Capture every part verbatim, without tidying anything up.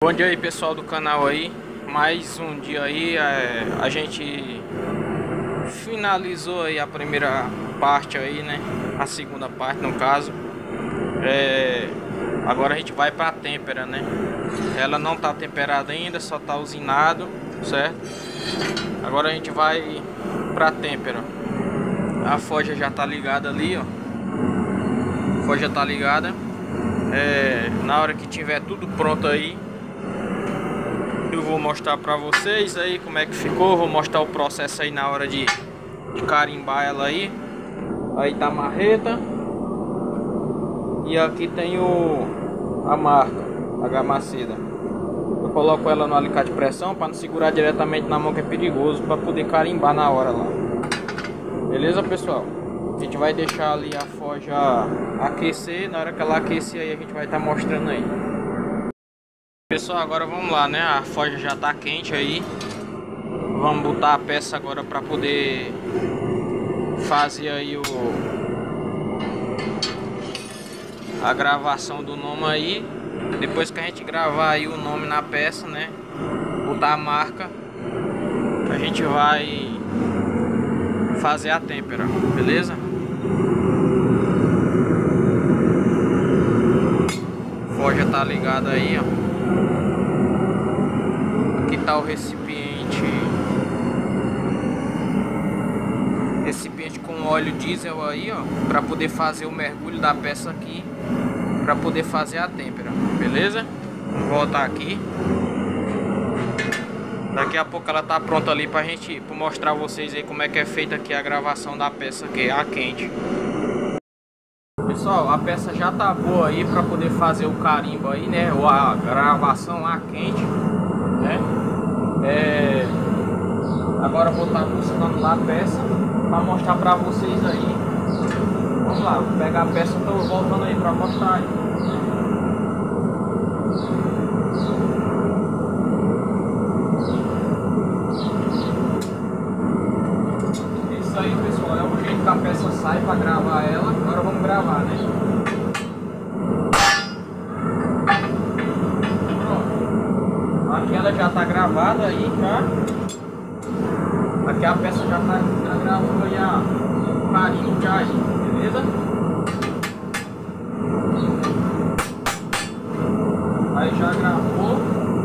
Bom dia aí, pessoal do canal aí. Mais um dia aí, é, a gente finalizou aí a primeira parte aí, né? A segunda parte no caso. É, agora a gente vai para a têmpera, né? Ela não tá temperada ainda, só tá usinado, certo? Agora a gente vai para a têmpera. A forja já tá ligada ali, ó. A forja tá ligada. É, na hora que tiver tudo pronto aí, eu vou mostrar pra vocês aí como é que ficou. Vou mostrar o processo aí na hora de, de carimbar ela aí. Aí tá a marreta. E aqui tem o a marca H Maceda. Eu coloco ela no alicate de pressão para não segurar diretamente na mão, que é perigoso, para poder carimbar na hora lá. Beleza, pessoal? A gente vai deixar ali a forja aquecer. Na hora que ela aquecer aí, a gente vai estar mostrando aí. Pessoal, agora vamos lá, né? A forja já tá quente aí. Vamos botar a peça agora para poder fazer aí o a gravação do nome aí. Depois que a gente gravar aí o nome na peça, né? Botar a marca, a gente vai fazer a têmpera, beleza? A forja tá ligada aí, ó. Aqui tá o recipiente recipiente com óleo diesel aí, ó, para poder fazer o mergulho da peça aqui, para poder fazer a têmpera, beleza? Vamos voltar aqui. Daqui a pouco ela tá pronta ali pra gente pra mostrar a vocês aí como é que é feita aqui a gravação da peça aqui, a quente. Pessoal, a peça já tá boa aí para poder fazer o carimbo aí, né? Ou a gravação a quente, né? É... Agora vou estar funcionando lá a peça para mostrar para vocês aí. Vamos lá, vou pegar a peça, tô voltando aí para mostrar aí. Isso aí, pessoal, é o jeito que a peça sai para gravar ela. Agora vamos gravar, né? Pronto. Aqui ela já tá gravada aí, já. Aqui a peça já tá já gravou aí a carimbo já aí, beleza? Aí já gravou.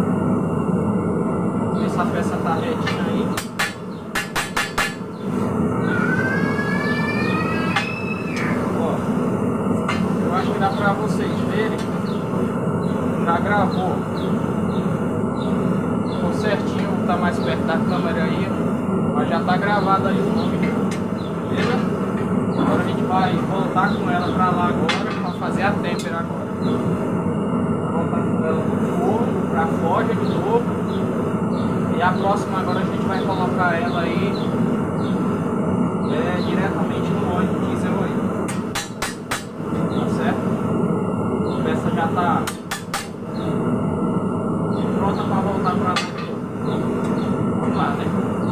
Vamos ver se a peça tá retinha aí. Ó, eu acho que dá pra vocês verem. Já gravou. Ficou certinho, tá mais perto da câmera aí. Mas já tá gravado aí o nome, beleza? Agora a gente vai voltar com ela pra lá agora, pra fazer a têmpera agora. Voltar com ela no forno, pra forja de novo. E a próxima agora a gente vai colocar ela aí é, diretamente no óleo diesel aí. Tá certo? A peça já tá pronta pra voltar pra lá. Vamos lá, né?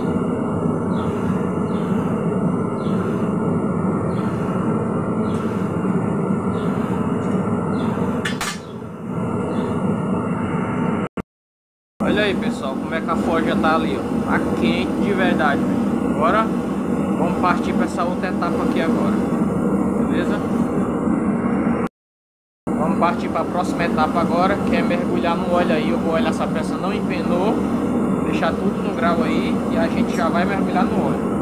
Olha aí, pessoal, como é que a forja tá ali, ó. Tá quente de verdade, velho. Agora vamos partir para essa outra etapa aqui agora, beleza? Vamos partir para a próxima etapa agora, que é mergulhar no óleo aí. Eu vou olhar se a peça não empenou, deixar tudo no grau aí e a gente já vai mergulhar no óleo.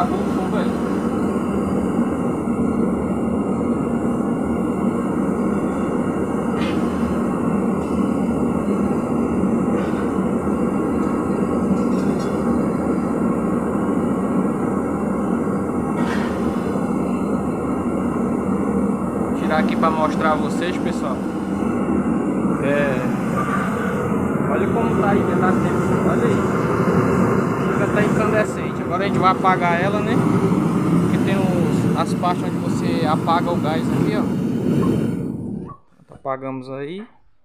acabou o fogo aí. Vou tirar aqui para mostrar a vocês, pessoal. É... Olha como tá aí dentro da têmpera. Olha aí. Fica até incandescente. Agora a gente vai apagar ela, né? Porque tem os, as partes onde você apaga o gás aqui, ó. Apagamos aí.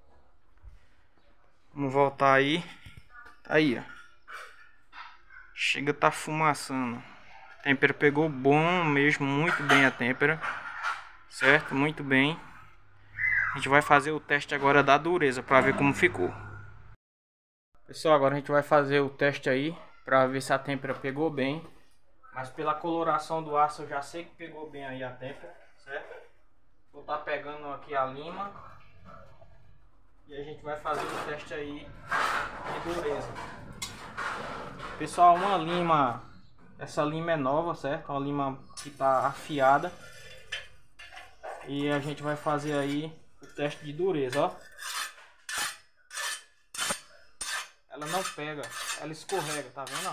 Vamos voltar aí. Aí, ó. Chega, tá fumaçando. A têmpera pegou bom mesmo, muito bem a têmpera. Certo? Muito bem. A gente vai fazer o teste agora da dureza para ver como ficou. Pessoal, agora a gente vai fazer o teste aí para ver se a têmpera pegou bem. Mas pela coloração do aço eu já sei que pegou bem aí a têmpera, certo? Vou estar pegando aqui a lima e a gente vai fazer o teste aí de dureza. Pessoal, uma lima, essa lima é nova, certo? Uma lima que está afiada. E a gente vai fazer aí o teste de dureza, ó. Ela não pega, ela escorrega, tá vendo?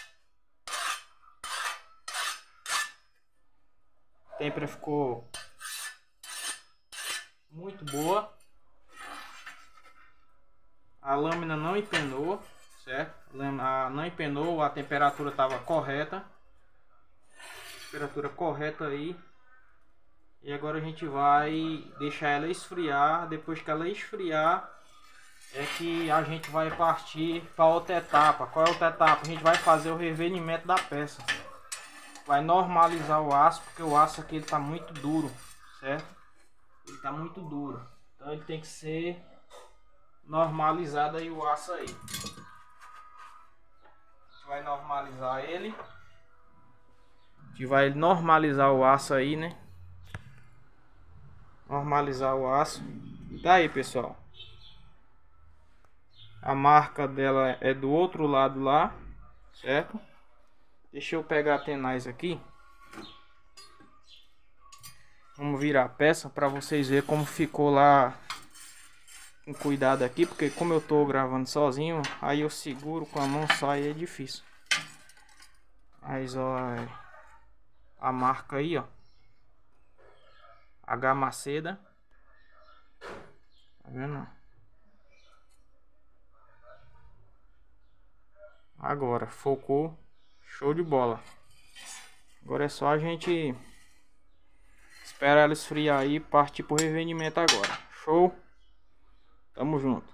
A têmpera ficou muito boa. A lâmina não empenou, certo? A lâmina não empenou, a temperatura estava correta. Temperatura correta aí. E agora a gente vai deixar ela esfriar. Depois que ela esfriar, é que a gente vai partir para outra etapa. Qual é a outra etapa? A gente vai fazer o revenimento da peça. Vai normalizar o aço, porque o aço aqui ele tá muito duro, certo? Ele tá muito duro. Então ele tem que ser normalizado aí o aço aí. A gente vai normalizar ele. A gente vai normalizar o aço aí, né? Normalizar o aço. E tá aí, pessoal. A marca dela é do outro lado lá, certo? Deixa eu pegar a tenaz aqui. Vamos virar a peça para vocês verem como ficou lá. Com cuidado aqui, porque como eu tô gravando sozinho, aí eu seguro com a mão só, aí é difícil. Mas ó, a marca aí, ó. H Maceda. Tá vendo? Agora, focou. Show de bola. Agora é só a gente esperar ela esfriar aí e partir pro revenimento agora. Show? Tamo junto.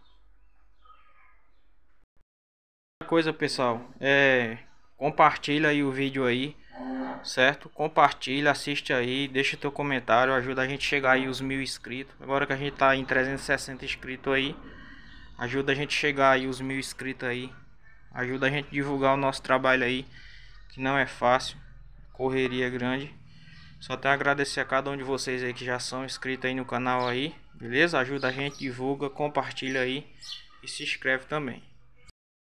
Outra coisa, pessoal, é compartilha aí o vídeo aí, certo? Compartilha, assiste aí, deixa teu comentário, ajuda a gente a chegar aí os mil inscritos. Agora que a gente tá em trezentos e sessenta inscritos aí, ajuda a gente a chegar aí os mil inscritos aí. Ajuda a gente a divulgar o nosso trabalho aí, que não é fácil, correria grande. Só tenho a agradecer a cada um de vocês aí que já são inscritos aí no canal aí, beleza? Ajuda a gente, divulga, compartilha aí e se inscreve também.